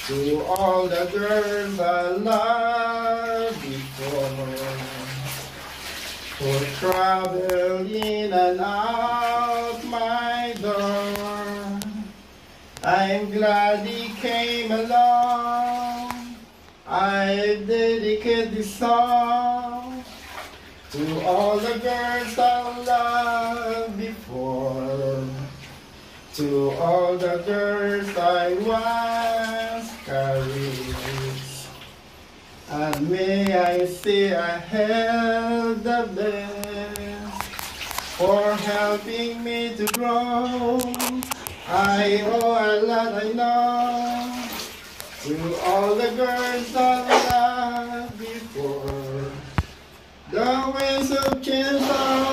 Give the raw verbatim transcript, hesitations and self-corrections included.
To all the girls I loved before, who travel in and out my door, I'm glad he came along. I dedicate this song to all the girls I loved before, to all the girls I once carried. And may I say I held the best for helping me to grow. I owe a lot, I know, to all the girls I loved before. The winds of change are